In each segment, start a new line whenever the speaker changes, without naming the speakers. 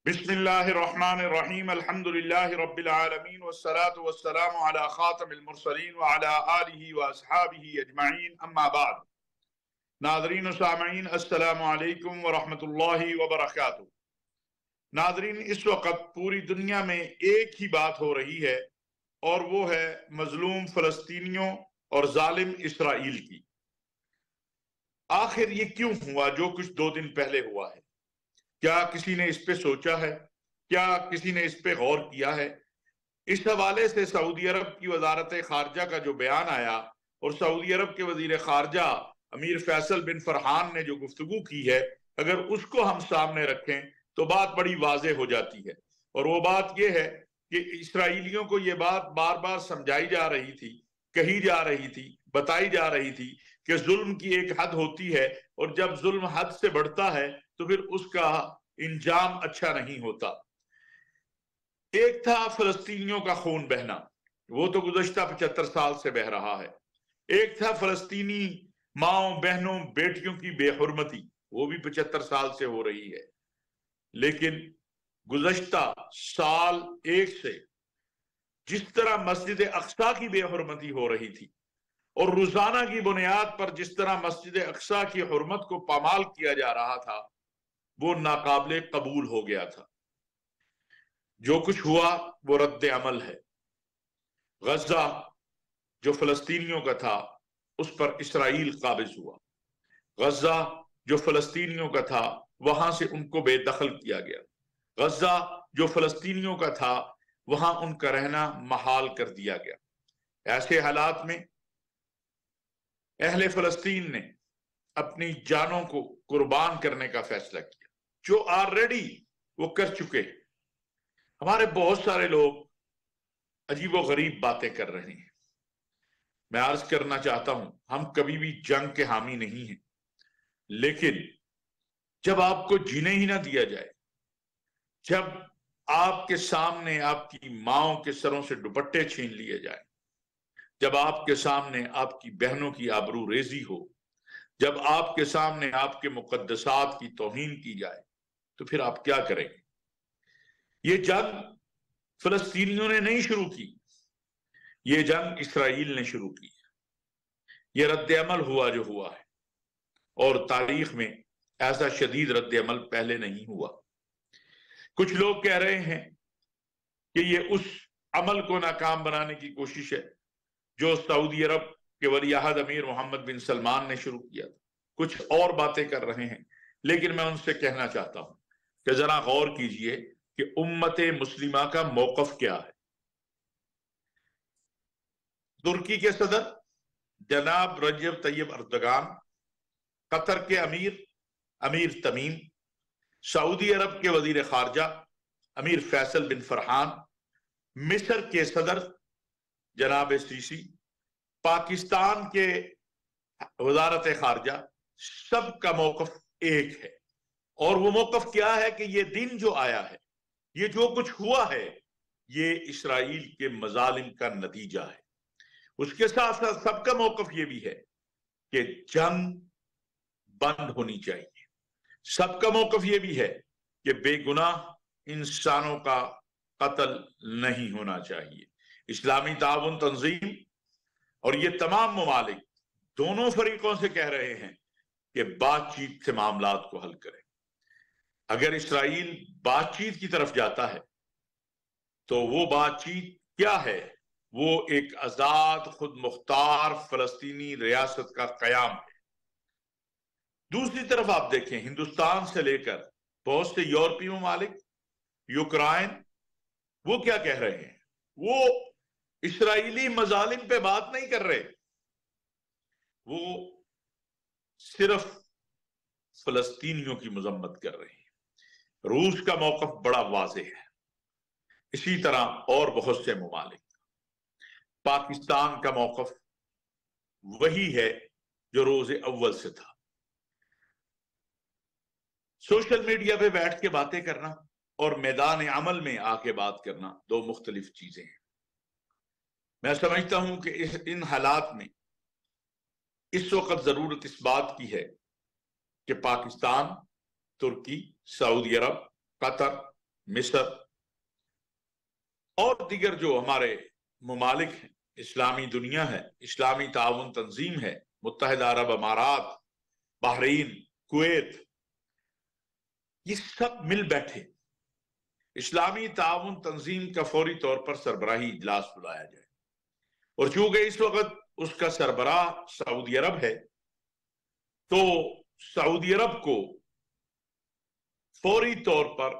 بسم اللہ الرحمن الرحیم الحمدللہ رب العالمین والصلاة والسلام علی خاتم المرسلین وعلی آلہ واصحابہ اجمعین اما بعد۔ ناظرین و سامعین السلام علیکم ورحمۃ اللہ وبرکاتہ۔ ناظرین، اس وقت پوری دنیا میں ایک ہی بات ہو رہی ہے اور وہ ہے مظلوم فلسطینیوں اور ظالم اسرائیل کی۔ آخر یہ کیوں ہوا جو کچھ 2 دن پہلے ہوا ہے؟ کیا کسی نے اس پہ سوچا ہے؟ کیا کسی نے اس پہ غور کیا ہے؟ اس حوالے سے سعودی عرب کی وزارت خارجہ کا جو بیان آیا اور سعودی عرب کے وزیر خارجہ امیر فیصل بن فرحان نے جو گفتگو کی ہے، اگر اس کو ہم سامنے رکھیں تو بات بڑی واضح ہو جاتی ہے۔ اور وہ بات یہ ہے کہ اسرائیلیوں کو یہ بات بار بار سمجھائی جا رہی تھی، کہی جا رہی تھی، بتائی جا رہی تھی کہ ظلم کی ایک حد ہوتی ہے اور جب ظلم حد سے بڑھتا ہے تو پھر اس کا انجام اچھا نہیں ہوتا۔ ایک تھا فلسطینیوں کا خون بہنا، وہ تو گزشتہ 75 سال سے بہ رہا ہے۔ ایک تھا فلسطینی ماؤں بہنوں بیٹیوں کی بے حرمتی، وہ بھی 75 سال سے ہو رہی ہے۔ لیکن گزشتہ سال ایک سے جس طرح مسجد اقصیٰ کی بے حرمتی ہو رہی تھی اور روزانہ کی بنیاد پر جس طرح مسجد اقصیٰ کی حرمت کو پامال کیا جا رہا تھا، وہ ناقابل قبول ہو گیا تھا۔ جو کچھ ہوا وہ رد عمل ہے۔ غزہ جو فلسطینیوں کا تھا اس پر اسرائیل قابض ہوا۔ غزہ جو فلسطینیوں کا تھا وہاں سے ان کو بے دخل کیا گیا۔ غزہ جو فلسطینیوں کا تھا وہاں ان کا رہنا محال کر دیا گیا۔ ایسے حالات میں اہل فلسطین نے اپنی جانوں کو قربان کرنے کا فیصلہ کیا، جو آلریڈی وہ کر چکے ہیں۔ ہمارے بہت سارے لوگ عجیب و غریب باتیں کر رہے ہیں۔ میں عرض کرنا چاہتا ہوں، ہم کبھی بھی جنگ کے حامی نہیں ہیں، لیکن جب آپ کو جینے ہی نہ دیا جائے، جب آپ کے سامنے آپ کی ماؤں کے سروں سے دوپٹے چھین لیے جائیں، جب آپ کے سامنے آپ کی بہنوں کی آبرو ریزی ہو، جب آپ کے سامنے آپ کے مقدسات کی توہین کی جائے، تو پھر آپ کیا کریں گے؟ یہ جنگ فلسطینیوں نے نہیں شروع کی، یہ جنگ اسرائیل نے شروع کی۔ یہ رد عمل ہوا جو ہوا ہے، اور تاریخ میں ایسا شدید رد عمل پہلے نہیں ہوا۔ کچھ لوگ کہہ رہے ہیں کہ یہ اس عمل کو ناکام بنانے کی کوشش ہے جو سعودی عرب کے ولی عہد امیر محمد بن سلمان نے شروع کیا تھا۔ کچھ اور باتیں کر رہے ہیں، لیکن میں ان سے کہنا چاہتا ہوں کہ ذرا غور کیجئے کہ امت مسلمہ کا موقف کیا ہے۔ ترکی کے صدر جناب رجب طیب اردگان، قطر کے امیر تمیم، سعودی عرب کے وزیر خارجہ امیر فیصل بن فرحان، مصر کے صدر جناب سیسی، پاکستان کے وزارت خارجہ، سب کا موقف ایک ہے۔ اور وہ موقف کیا ہے کہ یہ دن جو آیا ہے، یہ جو کچھ ہوا ہے، یہ اسرائیل کے مظالم کا نتیجہ ہے۔ اس کے ساتھ ساتھ سب کا موقف یہ بھی ہے کہ جنگ بند ہونی چاہیے۔ سب کا موقف یہ بھی ہے کہ بے گناہ انسانوں کا قتل نہیں ہونا چاہیے۔ اسلامی تعاون تنظیم اور یہ تمام ممالک دونوں فریقوں سے کہہ رہے ہیں کہ بات چیت سے معاملات کو حل کریں۔ اگر اسرائیل بات چیت کی طرف جاتا ہے تو وہ بات چیت کیا ہے؟ وہ ایک آزاد خود مختار فلسطینی ریاست کا قیام ہے۔ دوسری طرف آپ دیکھیں، ہندوستان سے لے کر بہت سے یورپی ممالک، یوکرائن، وہ کیا کہہ رہے ہیں؟ وہ اسرائیلی مظالم پہ بات نہیں کر رہے، وہ صرف فلسطینیوں کی مذمت کر رہے ہیں۔ روس کا موقف بڑا واضح ہے، اسی طرح اور بہت سے ممالک۔ پاکستان کا موقف وہی ہے جو روز اول سے تھا۔ سوشل میڈیا پہ بیٹھ کے باتیں کرنا اور میدان عمل میں آ کے بات کرنا دو مختلف چیزیں ہیں۔ میں سمجھتا ہوں کہ ان حالات میں اس وقت ضرورت اس بات کی ہے کہ پاکستان، ترکی، سعودی عرب، قطر مصر اور دیگر جو ہمارے ممالک ہیں، اسلامی دنیا ہے، اسلامی تعاون تنظیم ہے، متحدہ عرب امارات، بحرین، کویت، یہ سب مل بیٹھے اسلامی تعاون تنظیم کا فوری طور پر سربراہی اجلاس بلایا جائے، اور چونکہ اس وقت اس کا سربراہ سعودی عرب ہے تو سعودی عرب کو فوری طور پر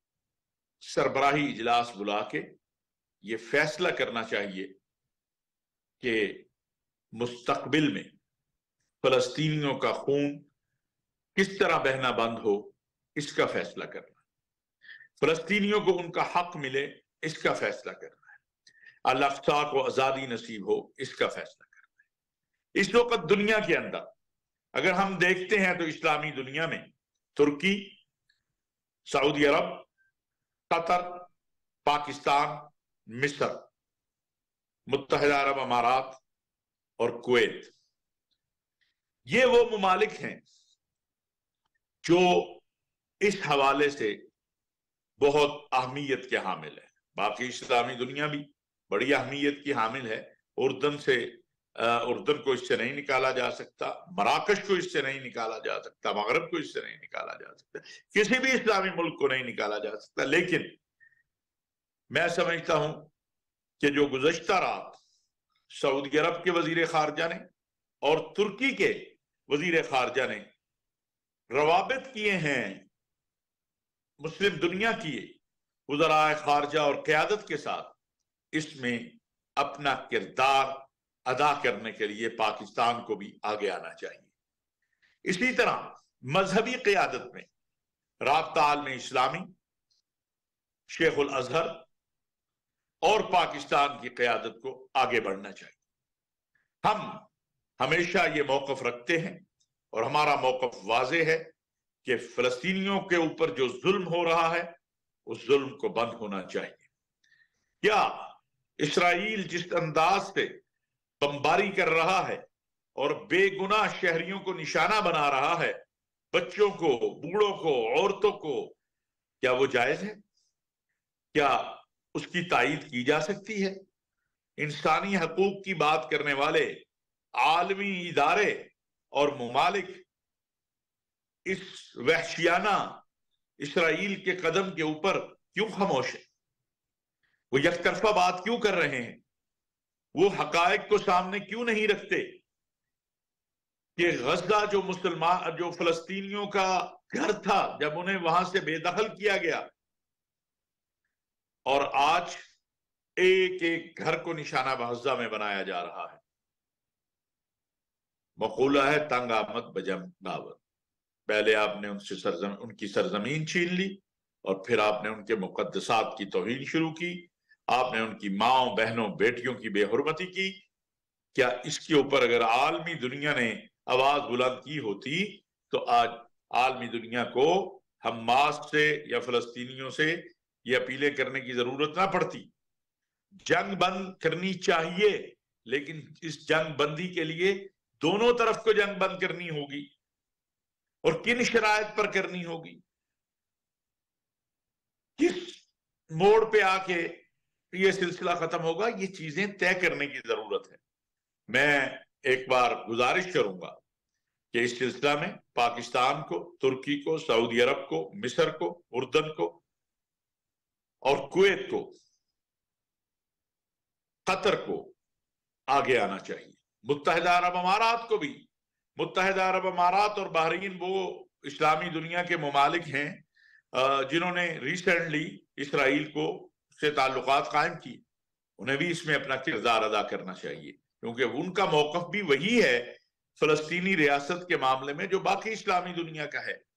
سربراہی اجلاس بلا کے یہ فیصلہ کرنا چاہیے کہ مستقبل میں فلسطینیوں کا خون کس طرح بہنا بند ہو، اس کا فیصلہ کرنا، فلسطینیوں کو ان کا حق ملے، اس کا فیصلہ کرنا ہے، الاقصی کو آزادی نصیب ہو، اس کا فیصلہ کرنا ہے۔ اس وقت دنیا کے اندر اگر ہم دیکھتے ہیں تو اسلامی دنیا میں ترکی، سعودی عرب، قطر، پاکستان، مصر، متحدہ عرب امارات اور کویت، یہ وہ ممالک ہیں جو اس حوالے سے بہت اہمیت کے حامل ہے۔ باقی اسلامی دنیا بھی بڑی اہمیت کی حامل ہے۔ اردن کو اس سے نہیں نکالا جا سکتا، مراکش کو اس سے نہیں نکالا جا سکتا، مغرب کو اس سے نہیں نکالا جا سکتا، کسی بھی اسلامی ملک کو نہیں نکالا جا سکتا۔ لیکن میں سمجھتا ہوں کہ جو گزشتہ رات سعودی عرب کے وزیر خارجہ نے اور ترکی کے وزیر خارجہ نے روابط کیے ہیں مسلم دنیا کی وزراء خارجہ اور قیادت کے ساتھ، اس میں اپنا کردار ادا کرنے کے لیے پاکستان کو بھی آگے آنا چاہیے۔ اسی طرح مذہبی قیادت میں رابطہ عالم اسلامی، شیخ الازہر اور پاکستان کی قیادت کو آگے بڑھنا چاہیے۔ ہم ہمیشہ یہ موقف رکھتے ہیں اور ہمارا موقف واضح ہے کہ فلسطینیوں کے اوپر جو ظلم ہو رہا ہے اس ظلم کو بند ہونا چاہیے۔ کیا اسرائیل جس انداز سے بمباری کر رہا ہے اور بے گناہ شہریوں کو نشانہ بنا رہا ہے، بچوں کو، بوڑھوں کو، عورتوں کو، کیا وہ جائز ہے؟ کیا اس کی تائید کی جا سکتی ہے؟ انسانی حقوق کی بات کرنے والے عالمی ادارے اور ممالک اس وحشیانہ اسرائیل کے قدم کے اوپر کیوں خاموش ہیں؟ وہ یک طرفہ بات کیوں کر رہے ہیں؟ وہ حقائق کو سامنے کیوں نہیں رکھتے کہ غزہ جو فلسطینیوں کا گھر تھا، جب انہیں وہاں سے بے دخل کیا گیا اور آج ایک ایک گھر کو نشانہ بغزہ میں بنایا جا رہا ہے۔ مقولہ ہے تنگ آمد بجم دعوت، پہلے آپ نے ان کی سرزمین چھین لی اور پھر آپ نے ان کے مقدسات کی توہین شروع کی، آپ نے ان کی ماؤں، بہنوں، بیٹیوں کی بے حرمتی کی۔ کیا اس کے اوپر اگر عالمی دنیا نے آواز بلند کی ہوتی تو آج عالمی دنیا کو حماس سے یا فلسطینیوں سے یہ اپیلیں کرنے کی ضرورت نہ پڑتی۔ جنگ بند کرنی چاہیے، لیکن اس جنگ بندی کے لیے دونوں طرف کو جنگ بند کرنی ہوگی، اور کن شرائط پر کرنی ہوگی، کس موڑ پہ آ کے یہ سلسلہ ختم ہوگا، یہ چیزیں طے کرنے کی ضرورت ہے۔ میں ایک بار گزارش کروں گا کہ اس سلسلہ میں پاکستان کو، ترکی کو، سعودی عرب کو، مصر کو، اردن کو اور کویت کو، قطر کو آگے آنا چاہیے، متحدہ عرب امارات کو بھی۔ متحدہ عرب امارات اور بحرین وہ اسلامی دنیا کے ممالک ہیں جنہوں نے ریسنٹلی اسرائیل کو سے تعلقات قائم کی، انہیں بھی اس میں اپنا کردار ادا کرنا چاہیے، کیونکہ ان کا موقف بھی وہی ہے فلسطینی ریاست کے معاملے میں جو باقی اسلامی دنیا کا ہے۔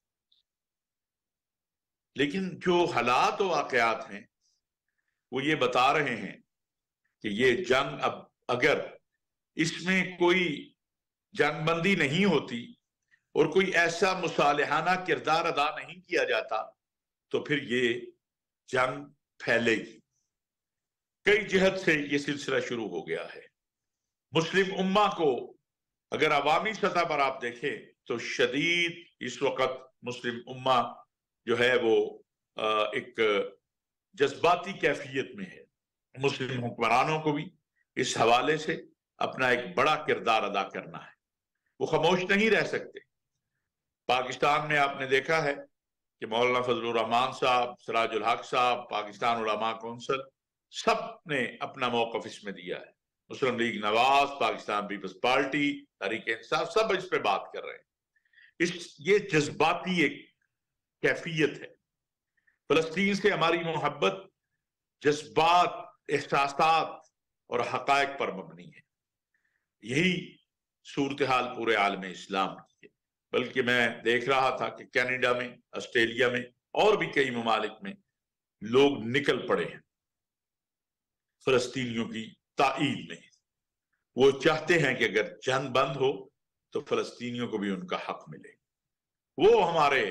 لیکن جو حالات و واقعات ہیں وہ یہ بتا رہے ہیں کہ یہ جنگ اب اگر اس میں کوئی جنگ بندی نہیں ہوتی اور کوئی ایسا مصالحانہ کردار ادا نہیں کیا جاتا تو پھر یہ جنگ پھیلے گی۔ کئی جہت سے یہ سلسلہ شروع ہو گیا ہے۔ مسلم امہ کو اگر عوامی سطح پر آپ دیکھیں تو شدید اس وقت مسلم امہ جو ہے وہ ایک جذباتی کیفیت میں ہے۔ مسلم حکمرانوں کو بھی اس حوالے سے اپنا ایک بڑا کردار ادا کرنا ہے، وہ خاموش نہیں رہ سکتے۔ پاکستان میں آپ نے دیکھا ہے کہ مولانا فضل الرحمان صاحب، سراج الحق صاحب، پاکستان علماء کونسل، سب نے اپنا موقف اس میں دیا ہے۔ مسلم لیگ نواز، پاکستان پیپلز پارٹی، تحریک انصاف، سب اس پہ بات کر رہے ہیں۔ یہ جذباتی ایک کیفیت ہے۔ فلسطین سے ہماری محبت جذبات، احساسات اور حقائق پر مبنی ہے۔ یہی صورتحال پورے عالم اسلام کی ہے۔ بلکہ میں دیکھ رہا تھا کہ کینیڈا میں، آسٹریلیا میں اور بھی کئی ممالک میں لوگ نکل پڑے ہیں فلسطینیوں کی تائید میں۔ وہ چاہتے ہیں کہ اگر جنگ بند ہو تو فلسطینیوں کو بھی ان کا حق ملے۔ وہ ہمارے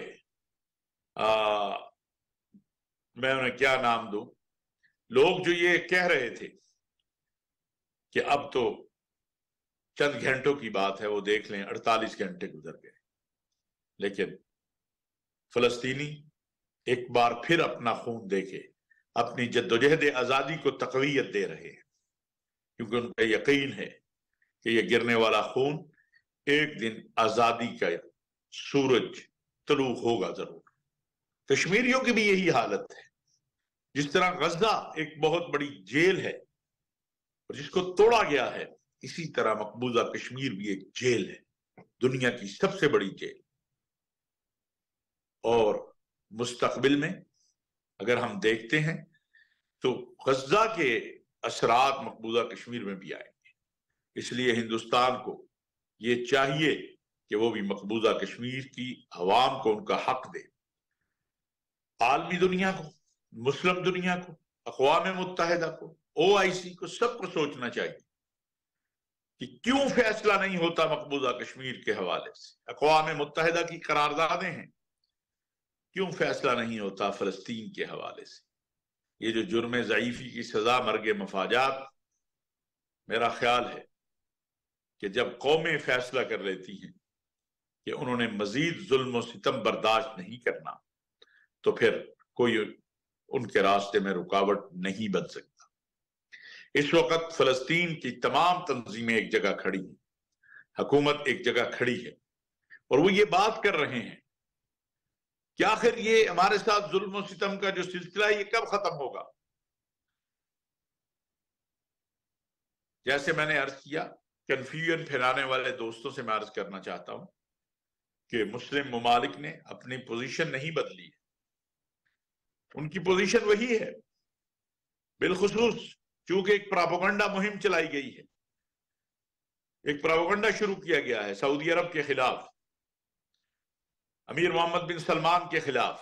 میں انہیں کیا نام دوں، لوگ جو یہ کہہ رہے تھے کہ اب تو چند گھنٹوں کی بات ہے، وہ دیکھ لیں 48 گھنٹے گزر گئے، لیکن فلسطینی ایک بار پھر اپنا خون دے کے اپنی جدوجہد آزادی کو تقویت دے رہے ہیں، کیونکہ ان کا یقین ہے کہ یہ گرنے والا خون ایک دن آزادی کا سورج طلوع ہوگا ضرور۔ کشمیریوں کی بھی یہی حالت ہے۔ جس طرح غزہ ایک بہت بڑی جیل ہے اور جس کو توڑا گیا ہے، اسی طرح مقبوضہ کشمیر بھی ایک جیل ہے، دنیا کی سب سے بڑی جیل۔ اور مستقبل میں اگر ہم دیکھتے ہیں تو غزہ کے اثرات مقبوضہ کشمیر میں بھی آئیں گے۔ اس لیے ہندوستان کو یہ چاہیے کہ وہ بھی مقبوضہ کشمیر کی عوام کو ان کا حق دے۔ عالمی دنیا کو، مسلم دنیا کو، اقوام متحدہ کو، OIC کو، سب کو سوچنا چاہیے کہ کیوں فیصلہ نہیں ہوتا مقبوضہ کشمیر کے حوالے سے۔ اقوام متحدہ کی قراردادیں ہیں، کیوں فیصلہ نہیں ہوتا فلسطین کے حوالے سے۔ یہ جو جرم ضعیفی کی سزا، مرگ مفاجات، میرا خیال ہے کہ جب قومیں فیصلہ کر لیتی ہیں کہ انہوں نے مزید ظلم و ستم برداشت نہیں کرنا، تو پھر کوئی ان کے راستے میں رکاوٹ نہیں بن سکتا۔ اس وقت فلسطین کی تمام تنظیمیں ایک جگہ کھڑی ہیں، حکومت ایک جگہ کھڑی ہے، اور وہ یہ بات کر رہے ہیں کہ آخر یہ ہمارے ساتھ ظلم و ستم کا جو سلسلہ ہے یہ کب ختم ہوگا۔ جیسے میں نے عرض کیا، کنفیوژن پھیلانے والے دوستوں سے میں عرض کرنا چاہتا ہوں کہ مسلم ممالک نے اپنی پوزیشن نہیں بدلی ہے، ان کی پوزیشن وہی ہے، بالخصوص چونکہ ایک پراپیگنڈا مہم چلائی گئی ہے، ایک پراپیگنڈا شروع کیا گیا ہے سعودی عرب کے خلاف، امیر محمد بن سلمان کے خلاف۔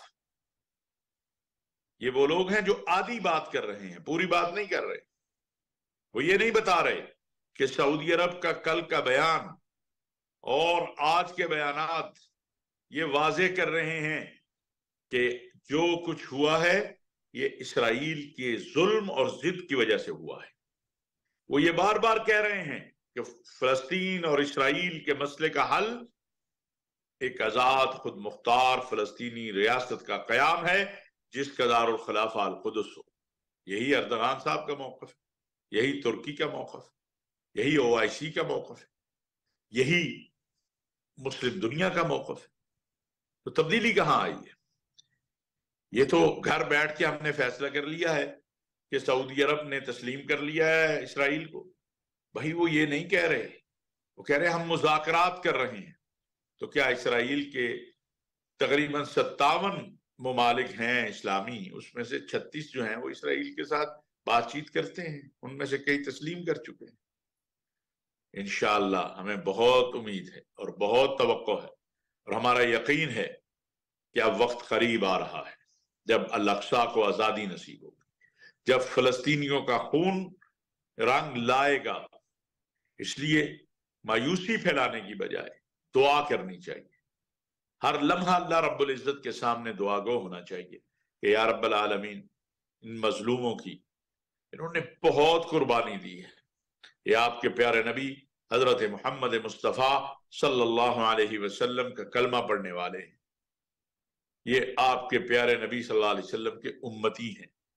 یہ وہ لوگ ہیں جو آدھی بات کر رہے ہیں، پوری بات نہیں کر رہے۔ وہ یہ نہیں بتا رہے کہ سعودی عرب کا کل کا بیان اور آج کے بیانات یہ واضح کر رہے ہیں کہ جو کچھ ہوا ہے یہ اسرائیل کے ظلم اور ضد کی وجہ سے ہوا ہے۔ وہ یہ بار بار کہہ رہے ہیں کہ فلسطین اور اسرائیل کے مسئلے کا حل ایک آزاد خود مختار فلسطینی ریاست کا قیام ہے جس کا دارالخلافہ القدس ہو۔ یہی اردغان صاحب کا موقف ہے، یہی ترکی کا موقف ہے، یہی OIC کا موقف ہے، یہی مسلم دنیا کا موقف ہے۔ تو تبدیلی کہاں آئی ہے؟ یہ تو گھر بیٹھ کے ہم نے فیصلہ کر لیا ہے کہ سعودی عرب نے تسلیم کر لیا ہے اسرائیل کو۔ بھائی وہ یہ نہیں کہہ رہے، وہ کہہ رہے ہم مذاکرات کر رہے ہیں۔ تو کیا اسرائیل کے تقریباً 57 ممالک ہیں اسلامی، اس میں سے 36 جو ہیں وہ اسرائیل کے ساتھ بات چیت کرتے ہیں، ان میں سے کئی تسلیم کر چکے ہیں۔ انشاءاللہ ہمیں بہت امید ہے اور بہت توقع ہے اور ہمارا یقین ہے کہ اب وقت قریب آ رہا ہے جب الاقصی کو آزادی نصیب ہوگی، جب فلسطینیوں کا خون رنگ لائے گا۔ اس لیے مایوسی پھیلانے کی بجائے دعا کرنی چاہیے۔ ہر لمحہ اللہ رب العزت کے سامنے دعا گو ہونا چاہیے کہ یا رب العالمین، ان مظلوموں کی انہوں نے بہت قربانی دی ہے۔ یہ آپ کے پیارے نبی حضرت محمد مصطفیٰ صلی اللہ علیہ وسلم کا کلمہ پڑھنے والے ہیں، یہ آپ کے پیارے نبی صلی اللہ علیہ وسلم کے امتی ہیں،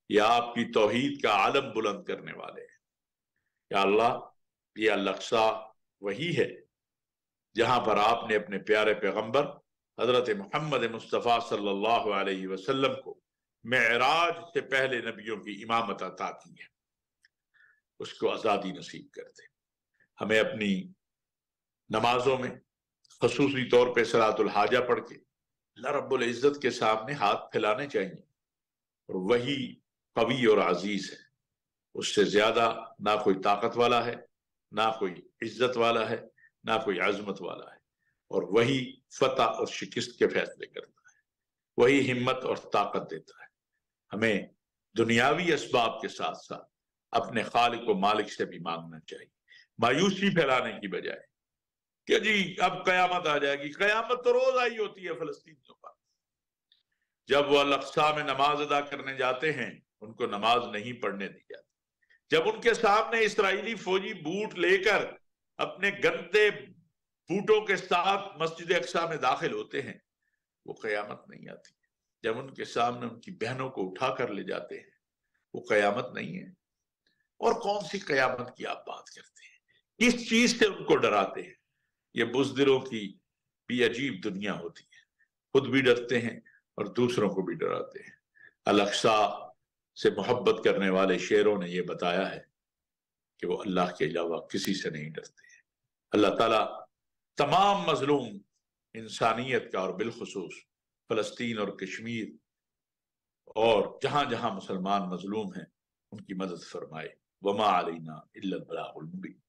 یا آپ کی توحید کا عالم بلند کرنے والے ہیں۔ یا اللہ، یہ الاقصی وہی ہے جہاں پر آپ نے اپنے پیارے پیغمبر حضرت محمد مصطفیٰ صلی اللہ علیہ وسلم کو معراج سے پہلے نبیوں کی امامت عطا کی ہے۔ اس کو آزادی نصیب کر دے۔ ہمیں اپنی نمازوں میں خصوصی طور پہ صلاۃ الحاجہ پڑھ کے اللہ رب العزت کے سامنے ہاتھ پھیلانے چاہیے، اور وہی قوی اور عزیز ہے، اس سے زیادہ نہ کوئی طاقت والا ہے، نہ کوئی عزت والا ہے، نہ کوئی عظمت والا ہے، اور وہی فتح اور شکست کے فیصلے کرتا ہے، وہی ہمت اور طاقت دیتا ہے۔ ہمیں دنیاوی اسباب کے ساتھ ساتھ اپنے خالق و مالک سے بھی مانگنا چاہیے، مایوسی پھیلانے کی بجائے کہ جی اب قیامت آ جائے گی۔ قیامت تو روز آئی ہوتی ہے فلسطینیوں پر۔ جب وہ الاقصی میں نماز ادا کرنے جاتے ہیں، ان کو نماز نہیں پڑھنے دی جاتی۔ جب ان کے سامنے اسرائیلی فوجی بوٹ لے کر اپنے گندے بوٹوں کے ساتھ مسجد اقصی میں داخل ہوتے ہیں، وہ قیامت نہیں آتی۔ جب ان کے سامنے ان کی بہنوں کو اٹھا کر لے جاتے ہیں، وہ قیامت نہیں ہے۔ اور کون سی قیامت کی آپ بات کرتے ہیں؟ کس چیز سے ان کو ڈراتے ہیں؟ یہ بزدلوں کی بھی عجیب دنیا ہوتی ہے، خود بھی ڈرتے ہیں اور دوسروں کو بھی ڈراتے ہیں۔ الاقصی سے محبت کرنے والے شیروں نے یہ بتایا ہے کہ وہ اللہ کے علاوہ کسی سے نہیں ڈرتے ہیں۔ اللہ تعالیٰ تمام مظلوم انسانیت کا، اور بالخصوص فلسطین اور کشمیر اور جہاں جہاں مسلمان مظلوم ہیں، ان کی مدد فرمائے۔ وما علینا الا البلاغ المبین۔